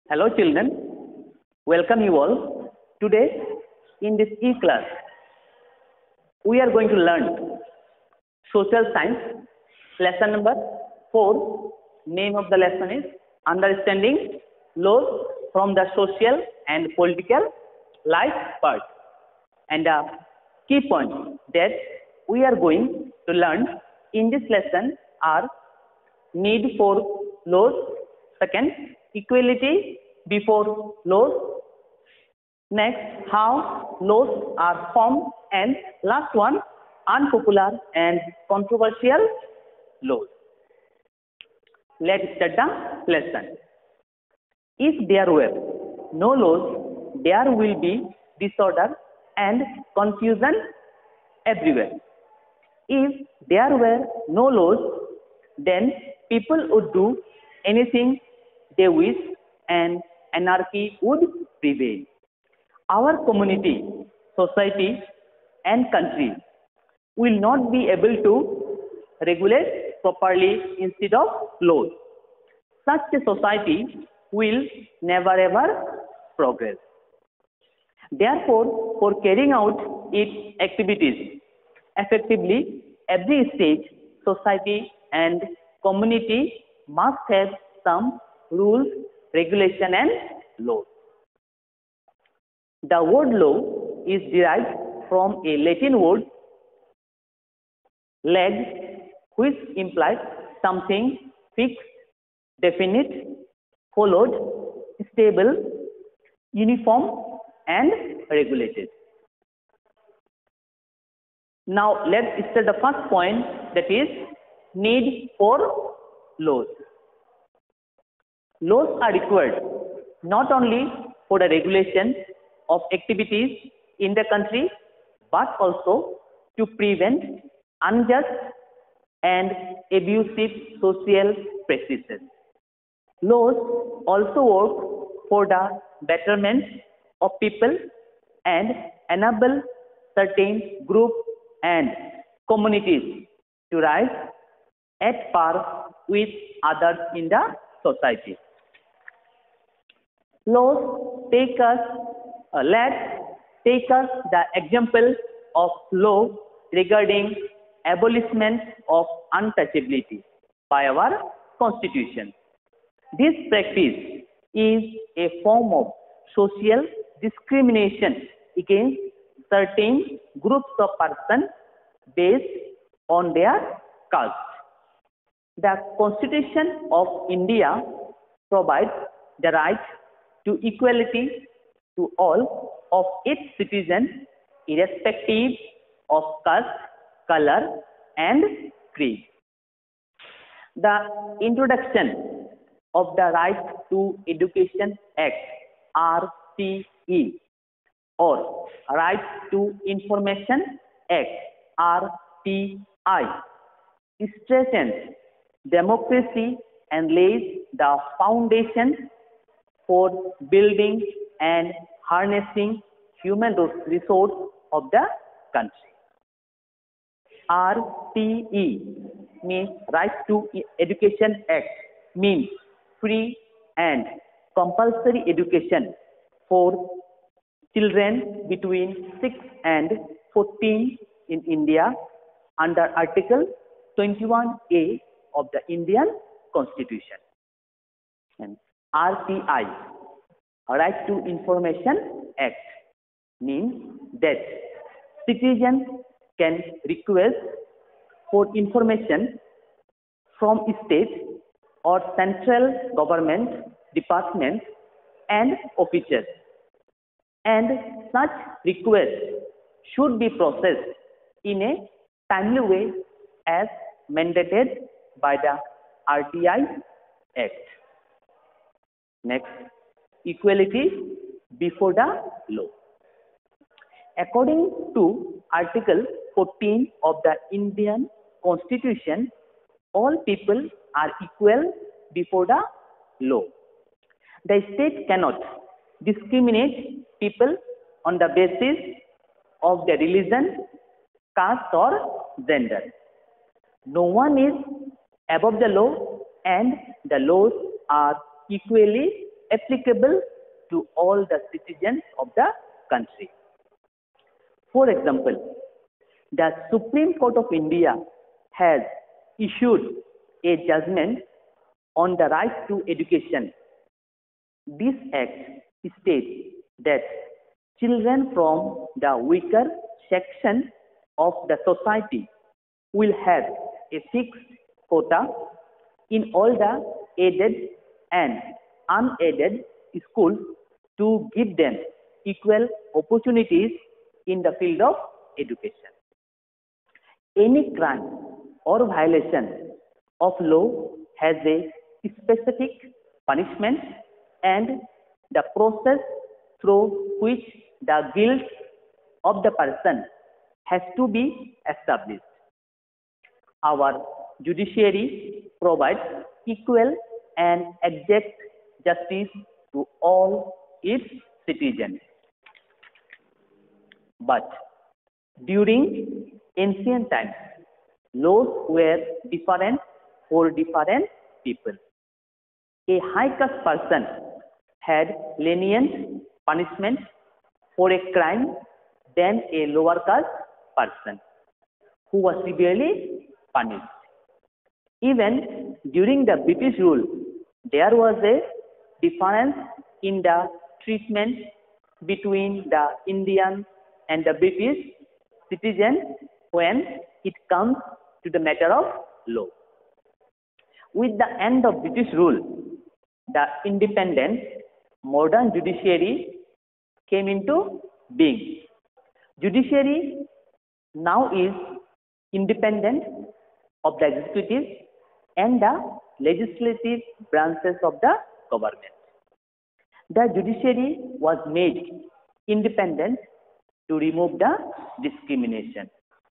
Hello children, welcome you all. Today in this e-class, we are going to learn social science, lesson number 4. Name of the lesson is Understanding Laws from the Social and Political Life part. And the key points that we are going to learn in this lesson are need for laws, second, equality before laws, next, how laws are formed, and last one, unpopular and controversial laws. Let's start the lesson. If there were no laws, there will be disorder and confusion everywhere. If there were no laws, then people would do anything they wish and anarchy would prevail. Our community, society, and country will not be able to regulate properly instead of laws. Such a society will never ever progress. Therefore, for carrying out its activities effectively, every state, society, and community must have some rules, regulation, and laws. The word law is derived from a Latin word leg, which implies something fixed, definite, followed, stable, uniform, and regulated. Now let's start the first point, that is need for laws. Laws are required not only for the regulation of activities in the country but also to prevent unjust and abusive social practices. Laws also work for the betterment of people and enable certain groups and communities to rise at par with others in the society. Laws take us, let's take us the example of law regarding abolishment of untouchability by our constitution. This practice is a form of social discrimination against certain groups of persons based on their caste. The Constitution of India provides the right to equality to all of its citizens, irrespective of caste, color, and creed. The introduction of the Right to Education Act (RTE) or Right to Information Act (RTI) strengthens democracy and lays the foundation for building and harnessing human resource of the country. RTE means Right to Education Act, means free and compulsory education for children between 6 and 14 in India under Article 21A of the Indian Constitution. And RTI, Right to Information Act, means that citizens can request for information from state or central government departments and officers, and such requests should be processed in a timely way as mandated by the RTI Act. Next, equality before the law. According to Article 14 of the Indian Constitution, all people are equal before the law. The state cannot discriminate people on the basis of their religion, caste, or gender. No one is above the law, and the laws are equally applicable to all the citizens of the country. For example, the Supreme Court of India has issued a judgment on the right to education. This act states that children from the weaker section of the society will have a fixed quota in all the aided and unaided schools to give them equal opportunities in the field of education. Any crime or violation of law has a specific punishment, and the process through which the guilt of the person has to be established. Our judiciary provides equal and exact justice to all its citizens. But during ancient times, laws were different for different people. A high caste person had lenient punishment for a crime than a lower caste person who was severely punished. Even during the British rule, there was a difference in the treatment between the Indian and the British citizens when it comes to the matter of law. With the end of British rule, the independent modern judiciary came into being. Judiciary now is independent of the executive and the legislative branches of the government. The judiciary was made independent to remove the discrimination.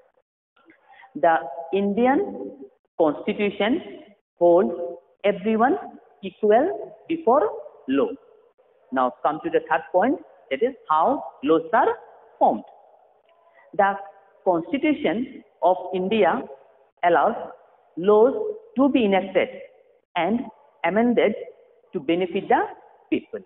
The Indian Constitution holds everyone equal before law. Now come to the third point, that is how laws are formed. The Constitution of India allows laws to be enacted and amended to benefit the people.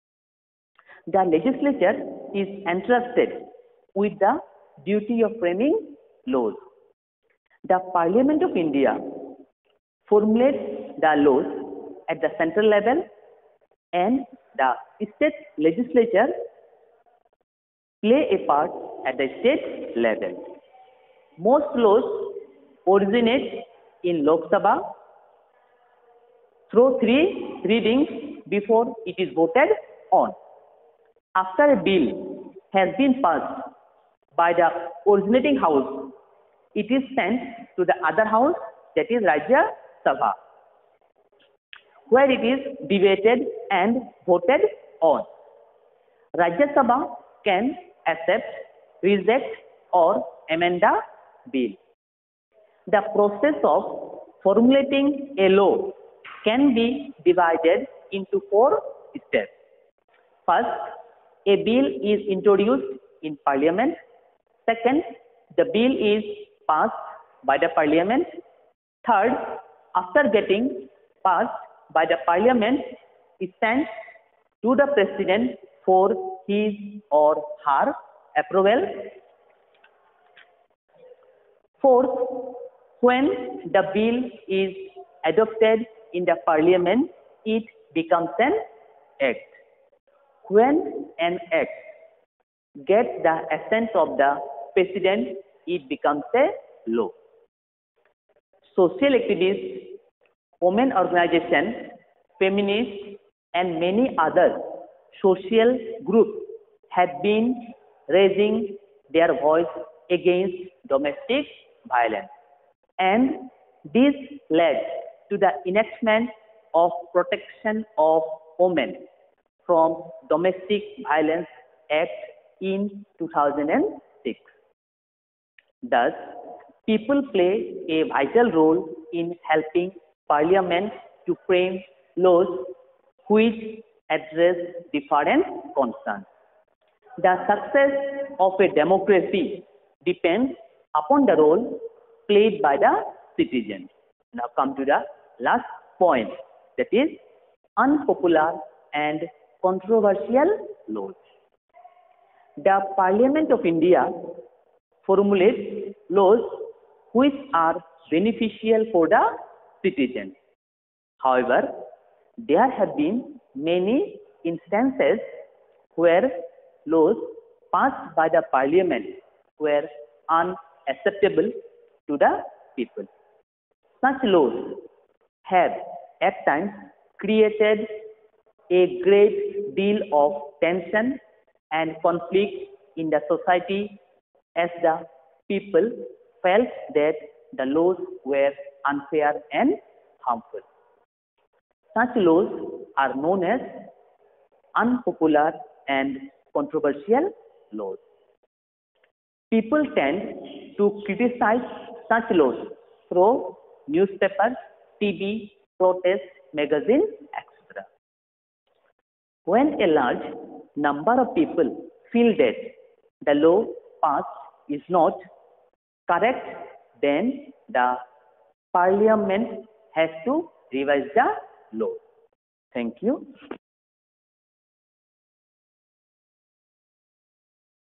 The legislature is entrusted with the duty of framing laws. The Parliament of India formulates the laws at the central level, and the state legislature play a part at the state level. Most laws originate in Lok Sabha through 3 readings before it is voted on. After a bill has been passed by the originating house, it is sent to the other house, that is Rajya Sabha, where it is debated and voted on. Rajya Sabha can accept, reject or amend the bill. The process of formulating a law can be divided into 4 steps. First, a bill is introduced in Parliament. Second, the bill is passed by the Parliament. Third, after getting passed by the Parliament, is sent to the President for his or her approval. Fourth, when the bill is adopted in the Parliament, it becomes an act. When an act gets the assent of the President, it becomes a law. Social activists, women organizations, feminists, and many other social groups have been raising their voice against domestic violence, and this led to the enactment of Protection of Women from Domestic Violence Act in 2006. Thus, people play a vital role in helping Parliament to frame laws which address different concerns. The success of a democracy depends upon the role played by the citizens. Now come to the last point, that is unpopular and controversial laws. The Parliament of India formulates laws which are beneficial for the citizens. However, there have been many instances where laws passed by the Parliament were unacceptable to the people. Such laws have at times created a great deal of tension and conflict in the society as the people felt that the laws were unfair and harmful. Such laws are known as unpopular and controversial laws. People tend to criticize such laws through newspapers, TV, protests, magazines, etc. When a large number of people feel that the law passed is not correct, then the Parliament has to revise the law. Thank you.